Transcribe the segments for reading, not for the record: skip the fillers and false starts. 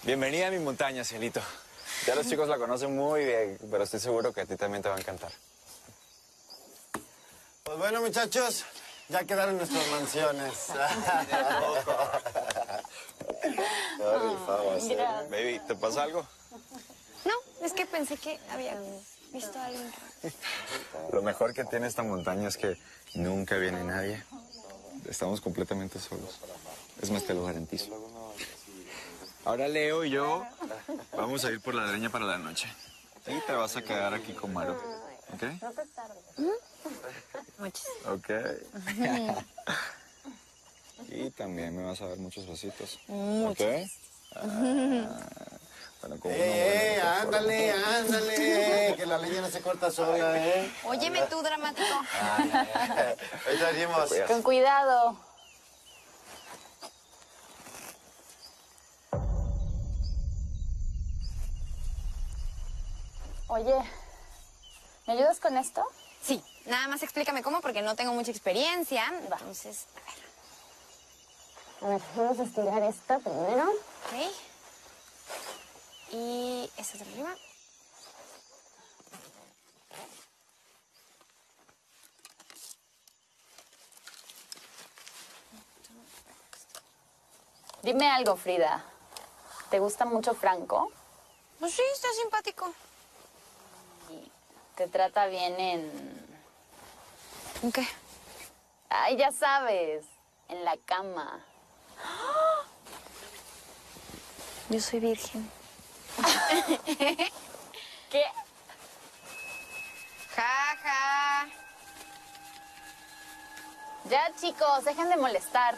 Bienvenida a mi montaña, Cielito. Ya los chicos la conocen muy bien, pero estoy seguro que a ti también te va a encantar. Pues bueno, muchachos, ya quedaron nuestras mansiones. Baby, ¿te pasa algo? No, es que pensé que había visto a alguien. Lo mejor que tiene esta montaña es que nunca viene nadie. Estamos completamente solos. Es más, te lo garantizo. Ahora Leo y yo vamos a ir por la leña para la noche. Y te vas a quedar aquí con Maru, ¿ok? No te tardes. Muchas. Ok. Y también me vas a dar muchos besitos. Muchos. ¿Ok? Bueno, como Ándale, ándale, que la leña no se corta sola, ¿eh? Óyeme tú, dramático. Ahí salimos. Con cuidado. Oye, ¿me ayudas con esto? Sí, nada más explícame cómo, porque no tengo mucha experiencia. Entonces, A ver, vamos a estirar esto primero. ok. Y esto de arriba. Dime algo, Frida. ¿Te gusta mucho Franco? Pues sí, está simpático. ¿Te trata bien en...? ¿En qué? Ay, ya sabes, en la cama. Yo soy virgen. ¿Qué? Ja, ja. Ya, chicos, dejen de molestar.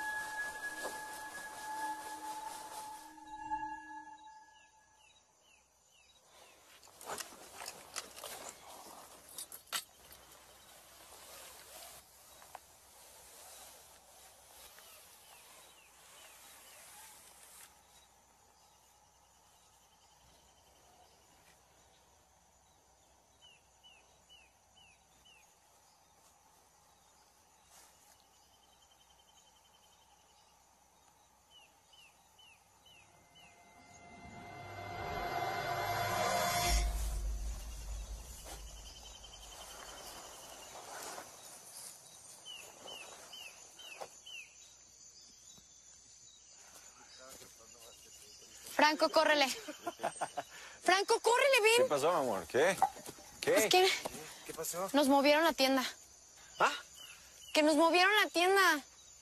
Franco, córrele. Franco, córrele, ¿Qué ven. pasó, amor? ¿Qué? ¿Qué? Es que ¿Qué pasó? nos movieron la tienda. ¿Ah? Que nos movieron la tienda.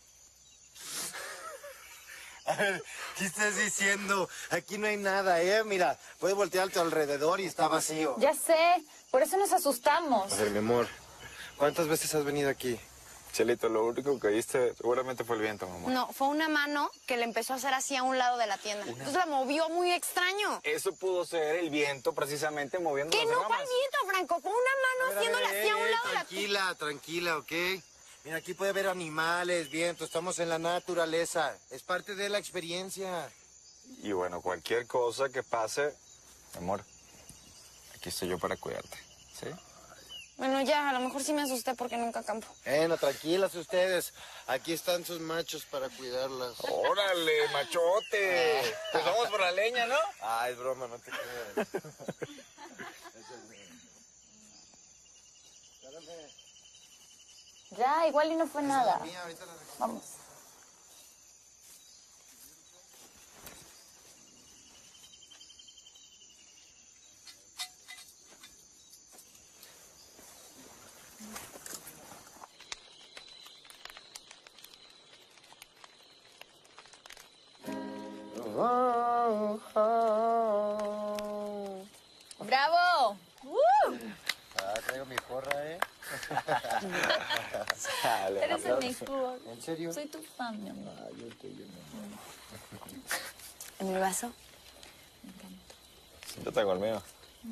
A ver, ¿qué estás diciendo? Aquí no hay nada, ¿eh? Mira, puedes voltear a tu alrededor y está vacío. Ya sé, por eso nos asustamos. A ver, mi amor, ¿cuántas veces has venido aquí? Cielito, lo único que viste seguramente fue el viento, mamá. No, fue una mano que le empezó a hacer así a un lado de la tienda. Entonces la movió muy extraño. Eso pudo ser el viento precisamente moviendo Que las no ramas. fue el viento, Franco. Fue una mano haciéndole así a un lado de la tienda. Tranquila, tranquila, ¿ok? Mira, aquí puede haber animales, viento, estamos en la naturaleza. Es parte de la experiencia. Y bueno, cualquier cosa que pase, amor, aquí estoy yo para cuidarte, ¿sí? Bueno, ya, a lo mejor sí me asusté porque nunca campo. Bueno, tranquilas ustedes. Aquí están sus machos para cuidarlas. ¡Órale, machote! Pues vamos por la leña, ¿no? Ah, es broma, no te creas. Ya, igual y no fue nada. Mía, ahorita la Vamos. ¡Bravo! traigo mi porra, ¿eh? Sale, Eres el mejor. ¿En serio? Soy tu fan, mi amor. Ah, yo estoy bien. ¿En el vaso? Yo tengo el mío.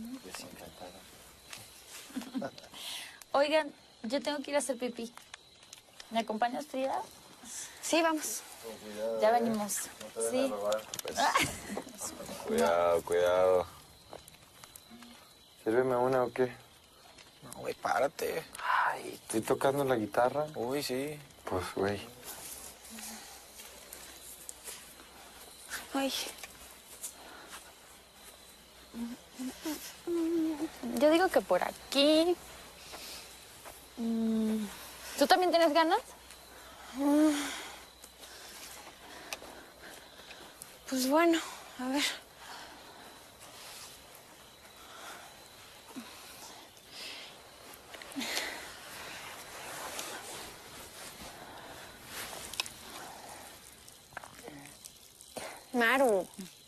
Oigan, yo tengo que ir a hacer pipí. ¿Me acompañas, Frida? Sí, vamos. Ya venimos. Sí. Cuidado, cuidado. ¿Sírveme una o qué? No, güey, párate. Ay, estoy tocando la guitarra. Uy, sí. Pues, güey. Ay, Yo digo que por aquí. ¿Tú también tienes ganas? Pues bueno, a ver. Maru.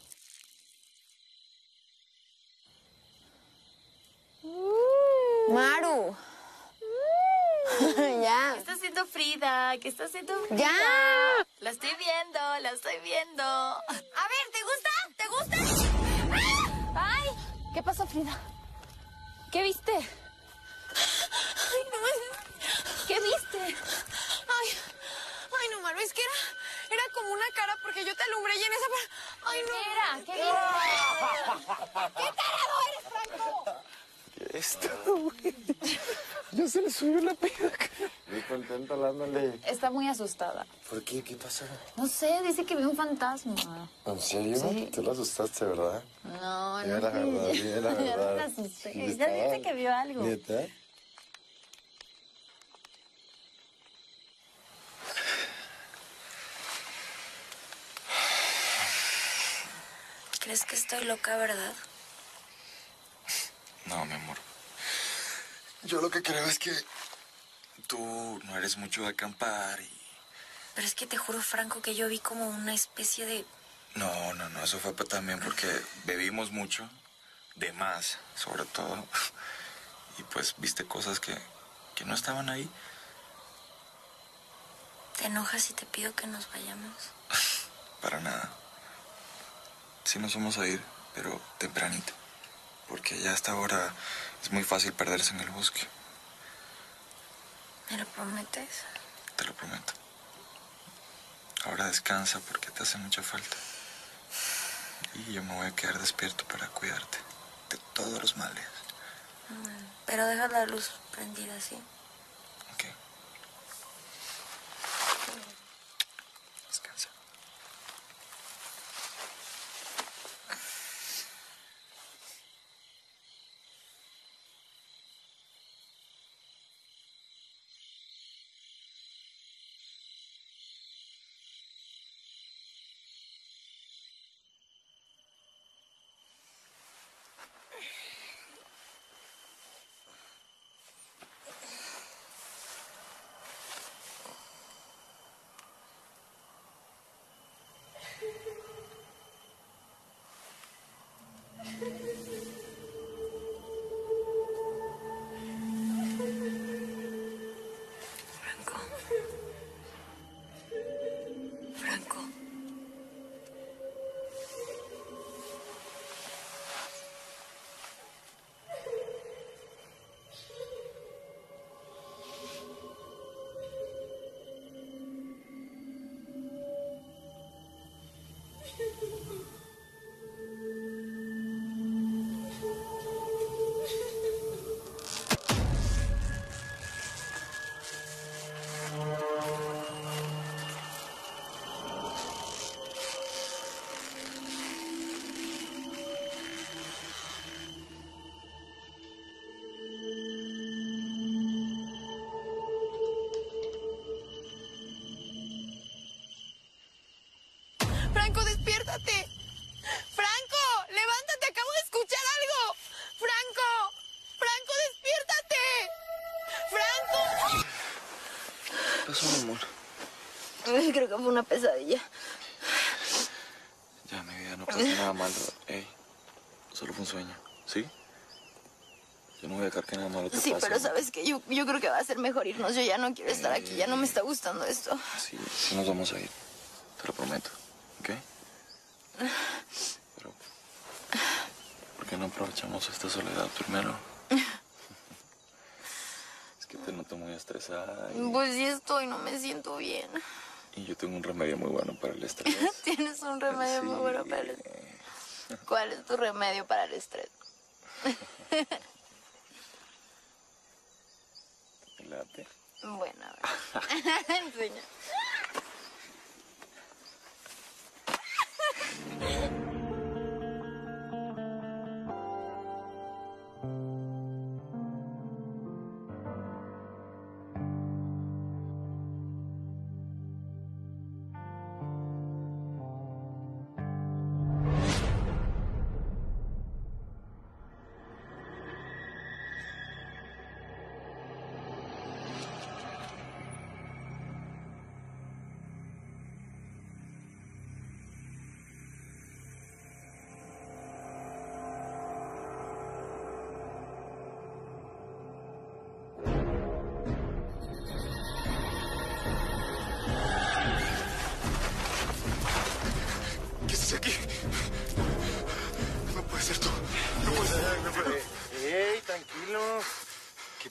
Maru. Ya. ¿Qué está haciendo Frida? ¿Qué está haciendo Frida? ¡Ya! La estoy viendo, la estoy viendo. A ver, ¿te gusta? ¿Te gusta? ¡Ay! ¿Qué pasó, Frida? ¿Qué viste? ¿Qué viste? Ay, no, Maru, es que era como una cara porque yo te alumbré y en esa... Ay, no. ¿Qué viste? ¿Qué tarado eres, Franco? Esto, güey. Ya se le subió la peda. Muy contenta hablándole. Está muy asustada. ¿Por qué? ¿Qué pasó? No sé, dice que vio un fantasma. ¿En serio? Sí. Tú la asustaste, ¿verdad? No, Dime la verdad, dime la Ya verdad. no la asusté. ¿Neta? Ya dice que vio algo. ¿Neta? ¿Crees que estoy loca, verdad? No, mi amor. Yo lo que creo es que tú no eres mucho de acampar y... Pero es que te juro, Franco, que yo vi como una especie de... No, eso fue también porque bebimos mucho, de más, sobre todo. Y pues viste cosas que no estaban ahí. ¿Te enojas si te pido que nos vayamos? Para nada. Sí nos vamos a ir, pero tempranito. Porque ya a esta hora es muy fácil perderse en el bosque. ¿Me lo prometes? Te lo prometo. Ahora descansa porque te hace mucha falta. Y yo me voy a quedar despierto para cuidarte de todos los males. Pero deja la luz prendida, ¿sí? Ok. Descansa. Franco. Franco. Franco, despiértate. Franco, levántate, acabo de escuchar algo. Franco, Franco, despiértate. Franco. ¿Qué pasó, mi amor? Creo que fue una pesadilla. Ya, mi vida, no pasa nada malo. Ey, solo fue un sueño, ¿sí? Yo no voy a dejar que nada malo te Sí, pase. pero sabes que yo creo que va a ser mejor irnos. Yo ya no quiero estar aquí, ya no me está gustando esto. Sí, sí nos vamos a ir. Te lo prometo, ¿ok? Pero, ¿por qué no aprovechamos esta soledad primero? Es que te noto muy estresada Pues sí estoy, no me siento bien. y yo tengo un remedio muy bueno para el estrés. Tienes un remedio muy bueno para el estrés. ¿Cuál es tu remedio para el estrés? ¿Te late? Bueno, a ver. Enseña.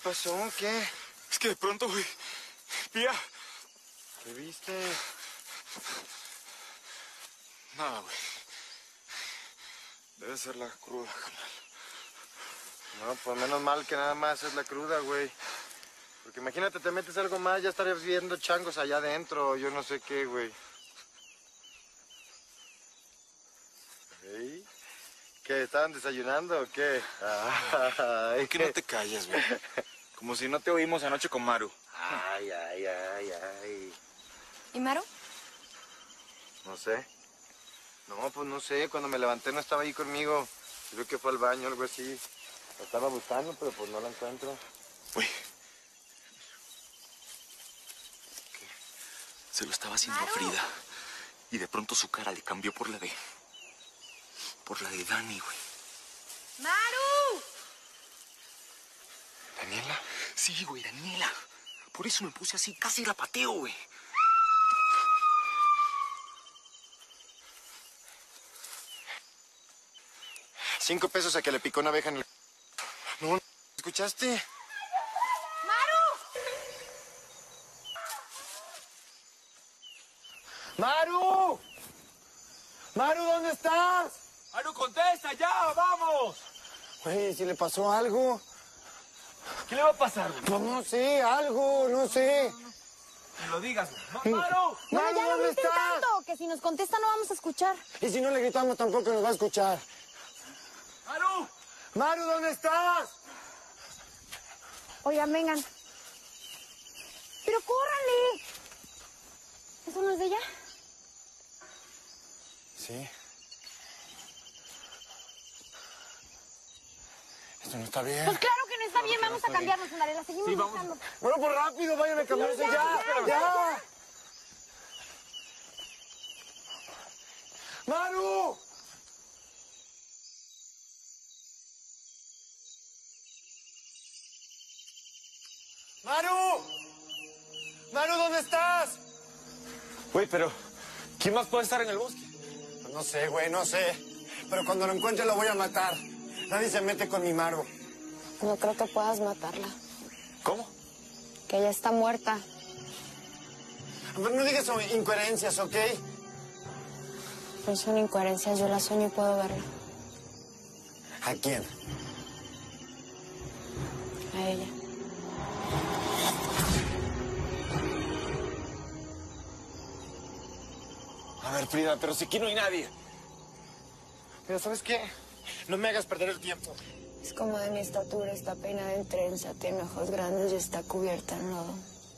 pasó? ¿Qué? Es que de pronto, güey, Pía. ¿Qué viste? Nada, güey. Debe ser la cruda, carnal. No, pues menos mal que nada más es la cruda, güey. Porque imagínate, te metes algo más, ya estarías viendo changos allá adentro, yo no sé qué, güey. ¿Sí? ¿Qué, estaban desayunando o qué? Ay, ¿Por qué no te callas, güey? Como si no te oímos anoche con Maru. Ay, ay, ay, ay. ¿Y Maru? No sé. No, pues no sé, cuando me levanté no estaba ahí conmigo. Creo que fue al baño o algo así. La estaba buscando, pero pues no la encuentro. Güey. ¿Qué? Se lo estaba haciendo a Frida. Y de pronto su cara le cambió por la de... Por la de Dani, güey. ¡Maru! ¿Daniela? Sí, güey, Daniela. Por eso me puse así, casi la pateo, güey. $5 a que le picó una abeja en el... No, ¿escuchaste? ¡Maru! ¡Maru, ¿dónde estás? ¡Maru, contesta, ya, vamos! Güey, ¿si le pasó algo? ¿Qué le va a pasar, güey? Pues no sé, algo, no sé. Ni lo digas, güey. ¡Maru! Bueno, Maru, ya no ¿dónde griten estás? tanto, que si nos contesta no vamos a escuchar. Y si no le gritamos tampoco nos va a escuchar. ¡Maru! ¡Maru, ¿dónde estás? Oigan, vengan. ¡Pero córranle! ¿Eso no es de ella? Sí. Esto no está bien. Pues claro que no está bien, vamos a cambiarnos, Andale, la seguimos buscando. Bueno, pues rápido, vayan a cambiarse ya. ¡Maru! ¡Maru! ¡Maru, ¿dónde estás? Güey, pero... ¿quién más puede estar en el bosque? No sé, güey, no sé. Pero cuando lo encuentre lo voy a matar. Nadie se mete con mi Maru. No creo que puedas matarla. ¿Cómo? Que ella está muerta. Pero no digas incoherencias, ¿ok? No son incoherencias, yo la sueño y puedo verla. ¿A quién? A ella. A ver, Frida, pero si aquí no hay nadie. Mira, ¿sabes qué? No me hagas perder el tiempo. Es como de mi estatura, está peinada en trenza, tiene ojos grandes y está cubierta en lodo.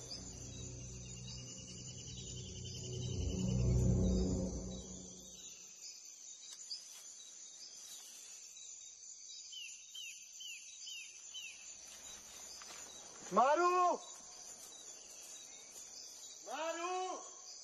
¡Maru! ¡Maru!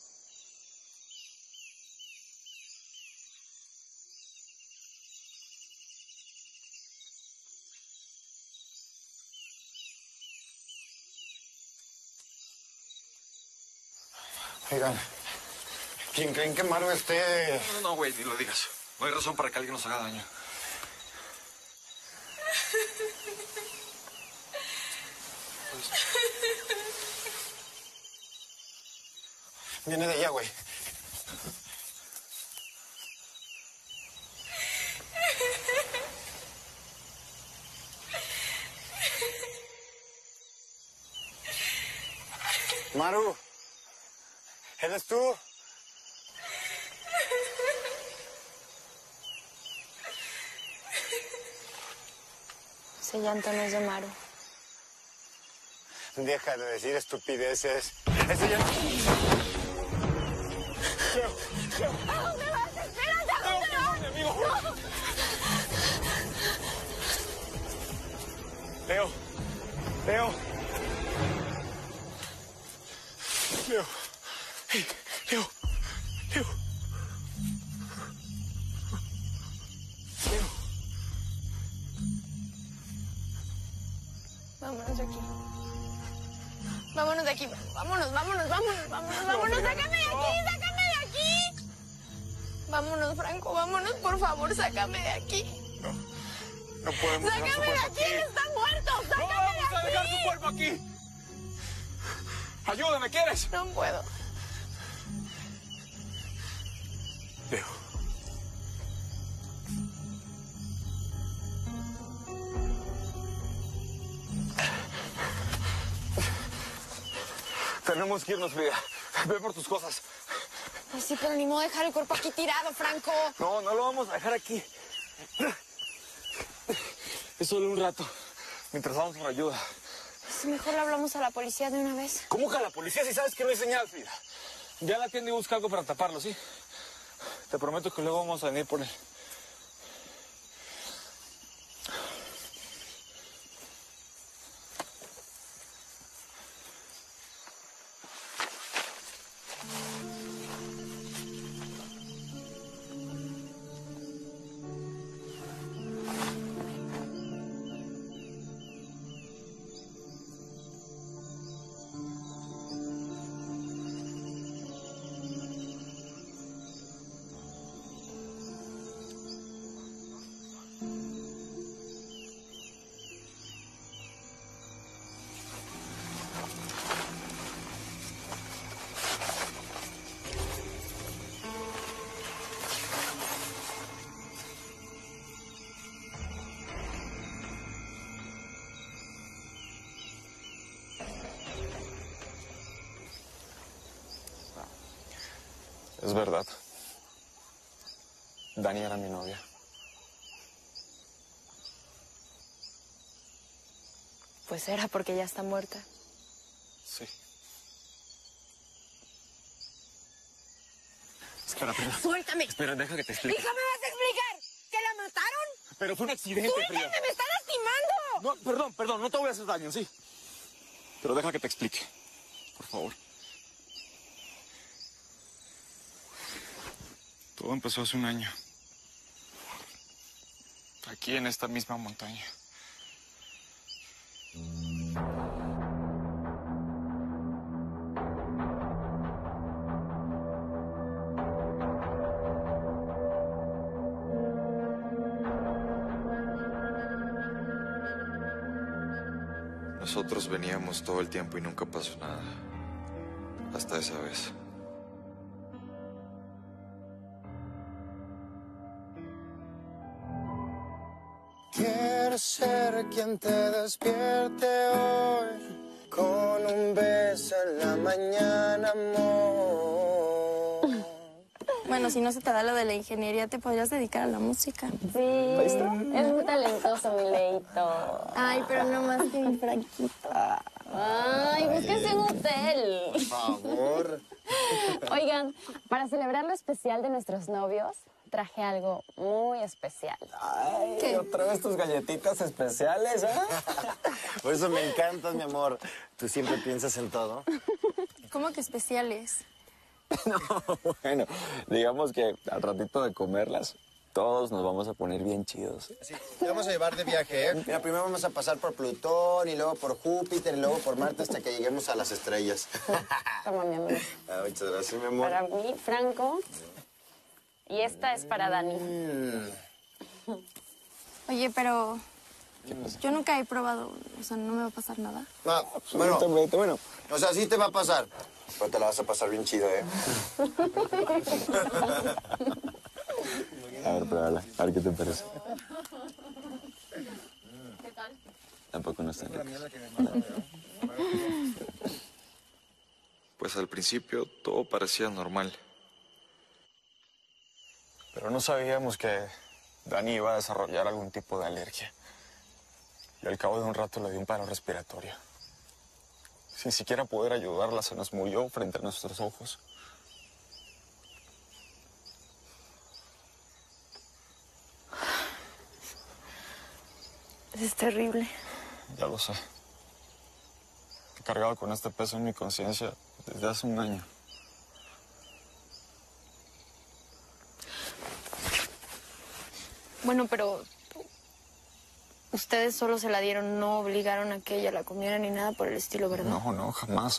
Oigan, ¿quién creen que Maru esté? No, güey, ni lo digas. No hay razón para que alguien nos haga daño. Viene de allá, güey. Maru, ¿eres tú? Ese llanto no es de Maru. Deja de decir estupideces. Ese ya... ¿A dónde vas? ¡Espérate! ¿A dónde vas? ¡No! Leo. Leo. Leo. Hey, Leo. Leo. Leo. Vámonos de aquí. Vámonos de aquí. Vámonos, vámonos, vámonos, vámonos, vámonos. ¡Sácame de aquí! ¡Sácame de aquí! Vámonos, Franco, vámonos, por favor, sácame de aquí. No podemos. ¡Sácame de aquí! ¡Está muerto! ¡Sácame de aquí! dejar tu cuerpo aquí! ¡Ayúdame, ¿quieres? No puedo. Leo. Tenemos que irnos, vida. Ve por tus cosas. Pues sí, pero ni modo dejar el cuerpo aquí tirado, Franco. No, no lo vamos a dejar aquí. Es solo un rato, mientras vamos por ayuda. Si mejor le hablamos a la policía de una vez. ¿Cómo que a la policía si sabes que no hay señal, Frida? Ya la atiende y busca algo para taparlo, ¿sí? Te prometo que luego vamos a venir por él. Es verdad. Dani era mi novia. Pues era porque ya está muerta. Sí. Espera, ¡Suéltame! Espera, deja que te explique. ¡Hija, me vas a explicar! ¿Que la mataron? Pero fue un accidente, ¡Suéltame! Frida. ¡Me está lastimando! No, perdón, no te voy a hacer daño, sí. Pero deja que te explique. Por favor. Todo empezó hace un año. Aquí en esta misma montaña. Nosotros veníamos todo el tiempo y nunca pasó nada. Hasta esa vez. Quiero ser quien te despierte hoy con un beso en la mañana, amor. Bueno, si no se te da lo de la ingeniería, te podrías dedicar a la música. Sí, es muy talentoso, mi Leito. Ay, pero no más que mi Franquito. Ay, búsquese un hotel. Por favor. Oigan, para celebrar lo especial de nuestros novios, traje algo muy especial. Ay, ¿qué? otra vez tus galletitas especiales, ¿eh? Por eso me encantas, mi amor. Tú siempre piensas en todo. ¿Cómo que especiales? No, bueno, digamos que al ratito de comerlas, todos nos vamos a poner bien chidos. Sí, te vamos a llevar de viaje, ¿eh? Mira, primero vamos a pasar por Plutón y luego por Júpiter y luego por Marte hasta que lleguemos a las estrellas. Toma, mi amor. Ah, muchas gracias, mi amor. Para mí, Franco. Y esta es para Dani. Oye, pero yo nunca he probado, o sea, no me va a pasar nada. Ah, bueno, Bueno, o sea, sí te va a pasar. Pero te la vas a pasar bien chido, ¿eh? a ver, pruébala. A ver qué te parece. ¿Qué tal? Tampoco no está rico. Pues al principio todo parecía normal. Pero no sabíamos que Dani iba a desarrollar algún tipo de alergia. Y al cabo de un rato le dio un paro respiratorio. Sin siquiera poder ayudarla, se nos murió frente a nuestros ojos. Es terrible. Ya lo sé. He cargado con este peso en mi conciencia desde hace un año. Bueno, pero ustedes solo se la dieron, no obligaron a que ella la comiera ni nada por el estilo, ¿verdad? No, jamás.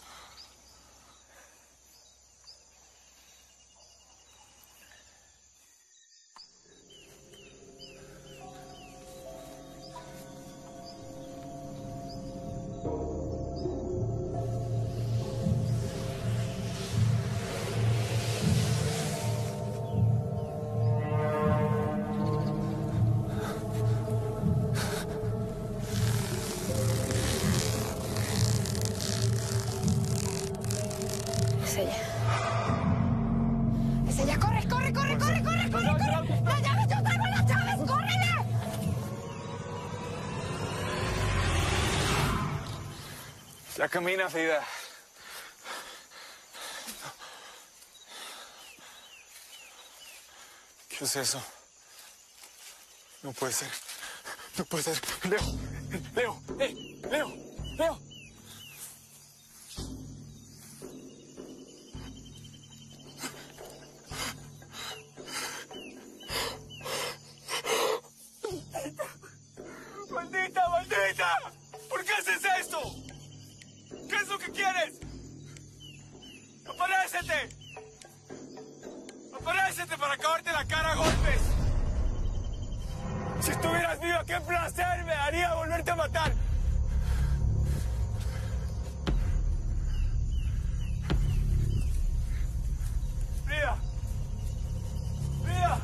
Ya camina, Frida. ¿Qué es eso? No puede ser. No puede ser. Leo. Leo. Leo. Leo. ¡Maldita, maldita! ¿Por qué haces esto? ¿Qué es lo que quieres? ¡Aparécete! ¡Aparécete para acabarte la cara a golpes! Si estuvieras viva, qué placer me daría volverte a matar. ¡Frida! ¡Frida!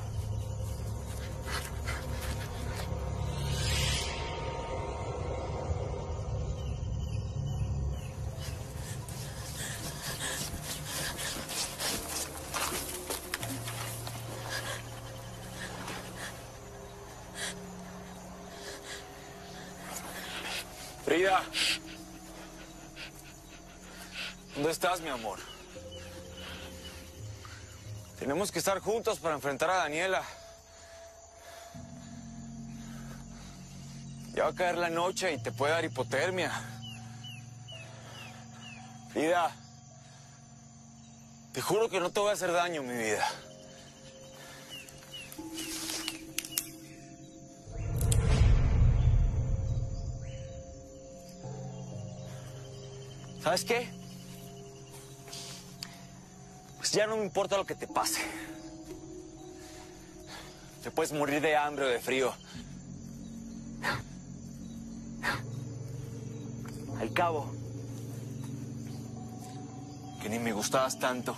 Frida, ¿dónde estás, mi amor? Tenemos que estar juntos para enfrentar a Daniela. Ya va a caer la noche y te puede dar hipotermia. Frida, te juro que no te voy a hacer daño, mi vida. ¿Sabes qué? Pues ya no me importa lo que te pase. Te puedes morir de hambre o de frío. Al cabo, que ni me gustabas tanto.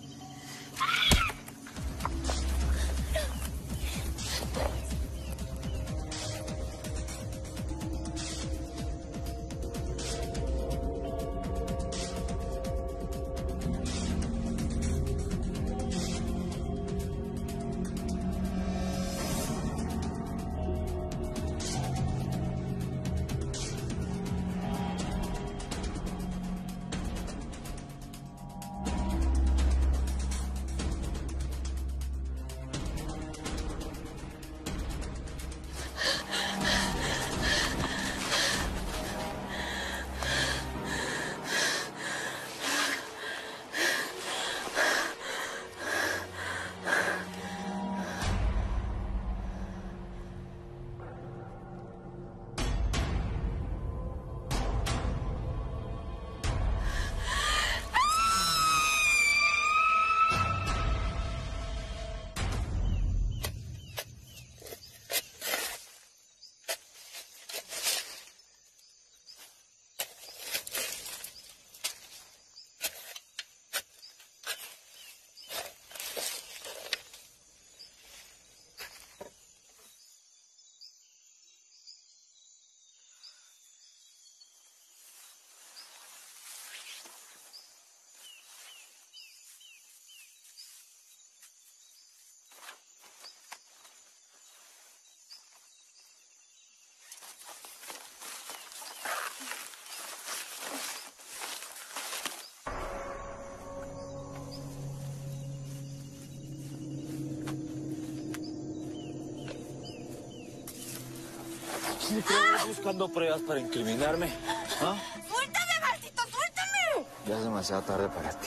¿Estás buscando pruebas para incriminarme? ¿Ah? ¡Suéltame, maldito, suéltame! Ya es demasiado tarde para ti.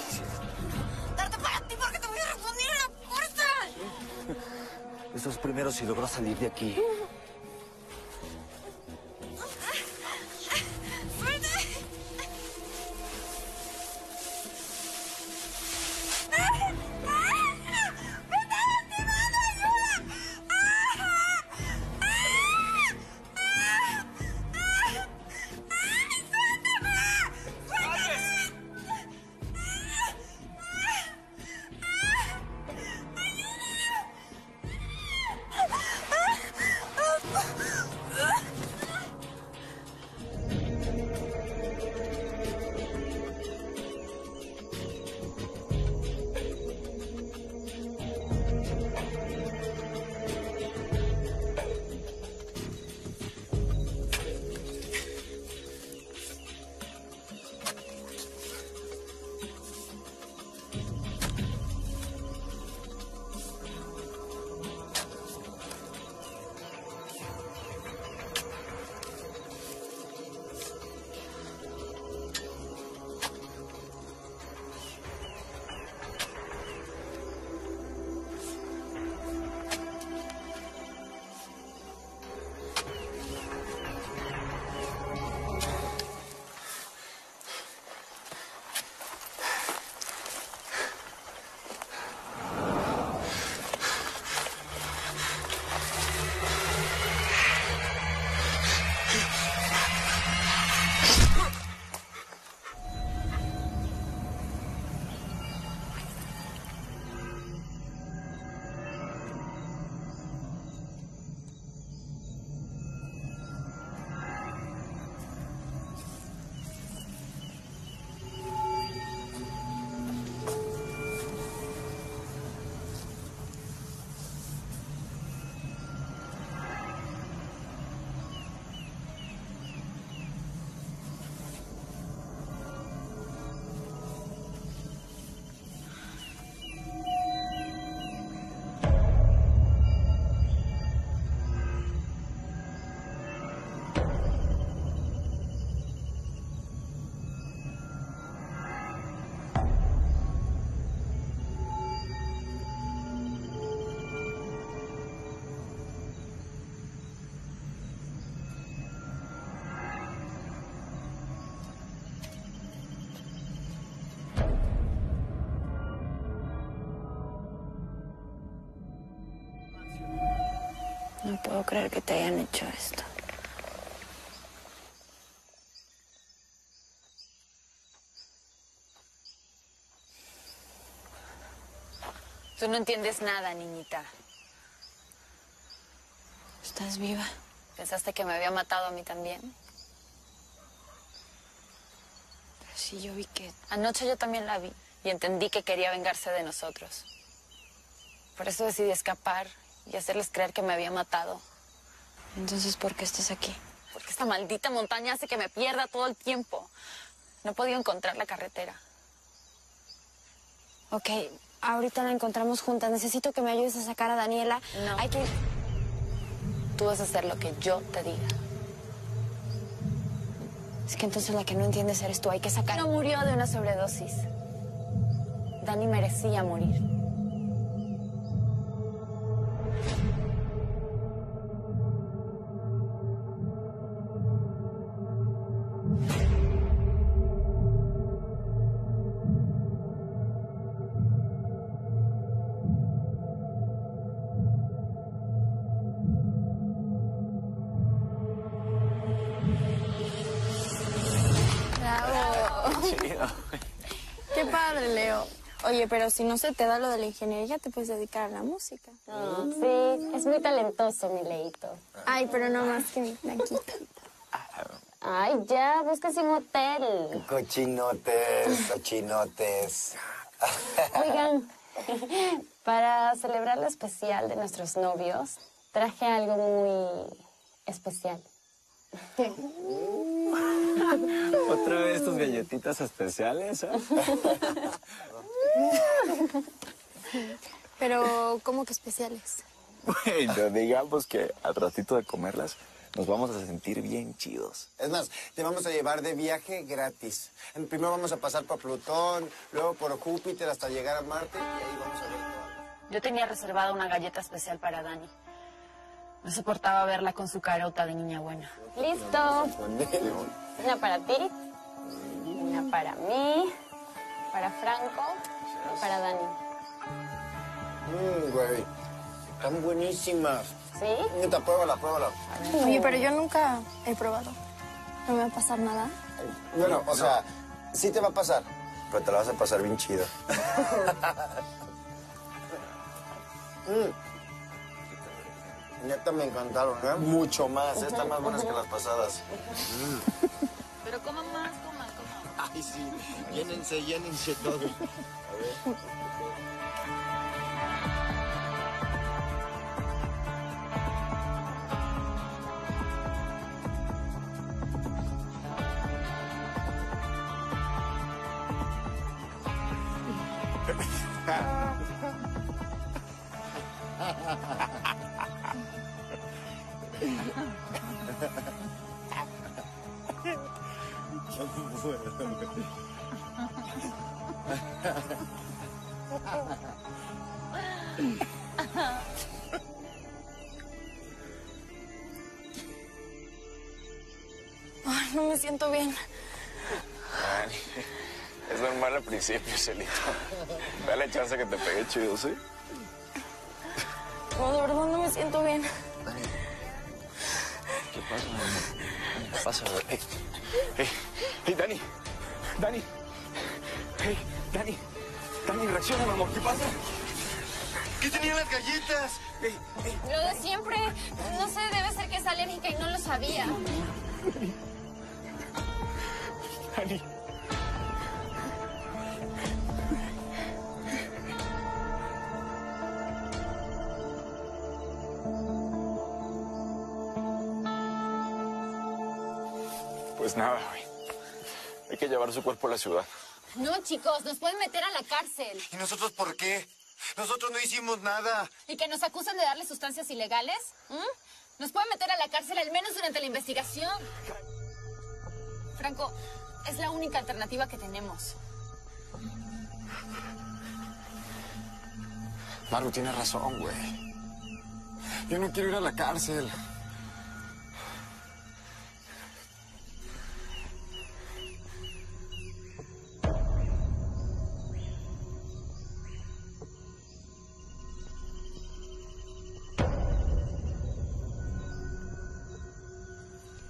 ¡Tarde para ti porque te voy a responder a la fuerza! Eso es primero si logro salir de aquí. ¡Suéltame! No puedo creer que te hayan hecho esto. Tú no entiendes nada, niñita. ¿Estás viva? ¿Pensaste que me había matado a mí también? Pero sí, yo vi que... Anoche yo también la vi y entendí que quería vengarse de nosotros. Por eso decidí escapar y hacerles creer que me había matado. Entonces, ¿por qué estás aquí? Porque esta maldita montaña hace que me pierda todo el tiempo. No he podido encontrar la carretera. Ok, ahorita la encontramos juntas. Necesito que me ayudes a sacar a Daniela. No. Hay que... Tú vas a hacer lo que yo te diga. Es que entonces la que no entiendes eres tú. Hay que sacar... No murió de una sobredosis. Dani merecía morir. Qué padre, Leo. Oye, pero si no se te da lo de la ingeniería, te puedes dedicar a la música. Sí, es muy talentoso, mi Leito. Ay, pero no más que mi Blanquito. Ay, ya, búscase un hotel. Cochinotes, cochinotes. Oigan, para celebrar lo especial de nuestros novios, traje algo muy especial. ¿Otra vez tus galletitas especiales? Pero, ¿cómo que especiales? Bueno, digamos que al ratito de comerlas nos vamos a sentir bien chidos. Es más, te vamos a llevar de viaje gratis. Primero vamos a pasar por Plutón, luego por Júpiter hasta llegar a Marte y ahí vamos a ver todo. Yo tenía reservada una galleta especial para Dani. No soportaba verla con su carota de niña buena. ¡Listo! Una para ti, una para mí, para Franco y para Dani. Güey, están buenísimas. ¿Sí? Neta, pruébala, pruébala. Oye, pero yo nunca he probado. ¿No me va a pasar nada? Bueno, o sea, sí te va a pasar, pero te la vas a pasar bien chido. Neta, me encantaron, ¿eh? Mucho más, están más buenas que las pasadas. Pero coman más, coman. Ay, sí, llénense todo. A ver. Ay, no me siento bien. Dani, es normal al principio, Celito. Dale chance que te pegue chido, ¿sí? No, de verdad no me siento bien. ¿Qué pasa, mi amor? ¿Qué pasa, güey? Hey, Dani. Dani. Hey, Dani. Dani, reacciona, mi amor. ¿Qué pasa? ¿Qué tenían las galletas? Lo de siempre. No sé, debe ser que es alérgica y no lo sabía. Dani. Pues nada, güey. Hay que llevar su cuerpo a la ciudad. No, chicos, nos pueden meter a la cárcel. ¿Y nosotros por qué? Nosotros no hicimos nada. ¿Y que nos acusan de darle sustancias ilegales? Nos pueden meter a la cárcel al menos durante la investigación. Franco, es la única alternativa que tenemos. Maru tiene razón, güey. Yo no quiero ir a la cárcel.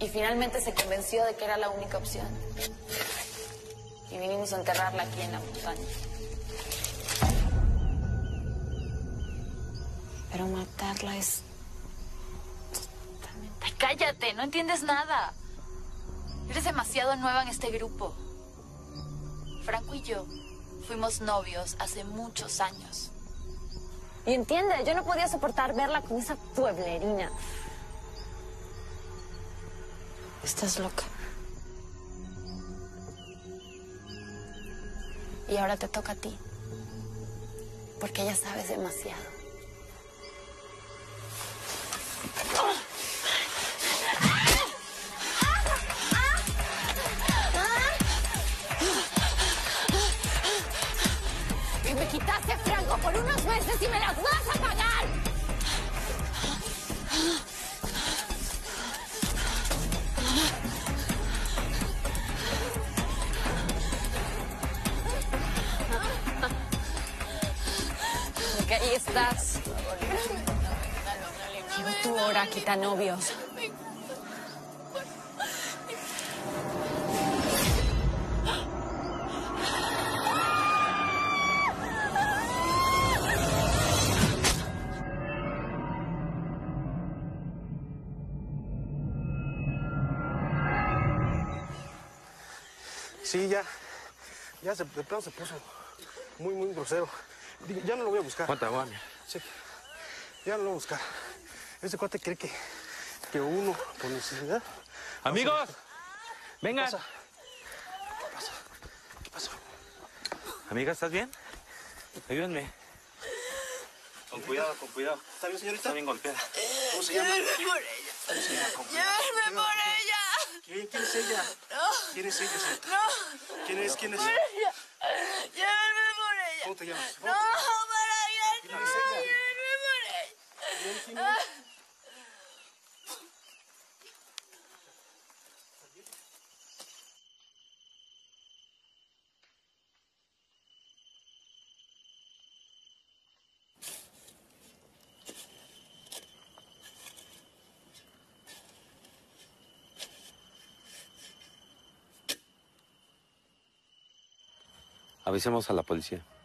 Y finalmente se convenció de que era la única opción. Y vinimos a enterrarla aquí en la montaña. Pero matarla es... Ay, cállate, no entiendes nada. Eres demasiado nueva en este grupo. Franco y yo fuimos novios hace muchos años. Y entiende, yo no podía soportar verla con esa pueblerina. Estás loca. Y ahora te toca a ti. Porque ya sabes demasiado. Y me quitaste Franco por unos meses y me las vas a pagar. Porque ahí estás. Llegó tu hora, quitanovios. Sí, ya de plano se puso muy grosero. Digo, ya no lo voy a buscar. ¿Cuánta agua, mía? Sí, ya no lo voy a buscar. Ese cuate cree que uno, por necesidad... Amigos, vengan. ¿Qué pasa? ¿Qué pasa? Amiga, ¿estás bien? Ayúdenme. Con cuidado. ¿Está bien, señorita? Está bien golpeada. ¿Cómo se llama? Llévenme por ella. Llévenme por ella. ¿Quién es ella? No. ¿Quién es ella, señorita? No. ¿Quién es? Por ella. Llévenme por ella. ¿Cómo te llamas? No, para allá. ¿Quién No, es ella? llévenme por ella. ¿Quién es? Avisemos a la policía.